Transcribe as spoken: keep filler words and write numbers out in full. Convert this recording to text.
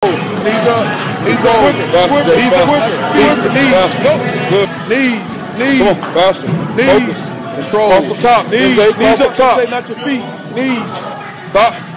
Knees up. Knees up. Faster, Knees up. Knees. Nope. Good. Knees. Knees. Come on, faster. Knees. Focus. Control. Cross up top. Knees. Knees Knees up up top. Not your feet. Knees. Stop.